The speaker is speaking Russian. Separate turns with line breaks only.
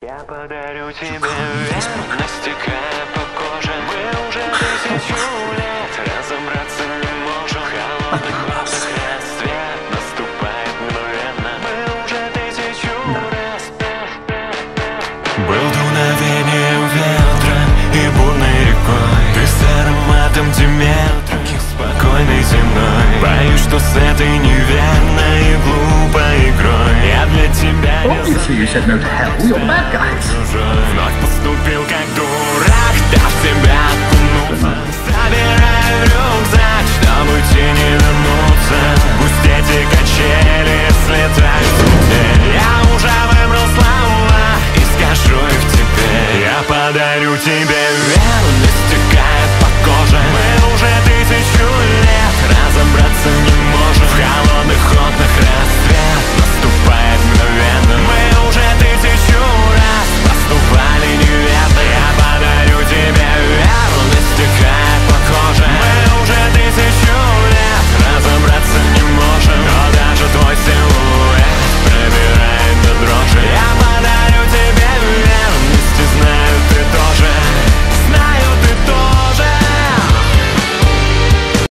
Я подарю тебе верность, стекая по коже. Мы уже 1000 лет разобраться не можем. Холодный рассвет наступает мгновенно. Мы уже 1000 раз. Был дуновением ветра и бурной рекой. Ты с ароматом Диметра, спокойной земной. Боюсь, что с этой неверной и глупой игрой я для тебя не
Obviously you said no to hell, you're bad guys.
вновь поступил как дурак, дав тебя окунуться. Собираю рюкзак, чтобы уйти не вернуться. Пусть эти качели слетают с пути. Я уже выбрал слова и скажу их теперь. Я подарю тебе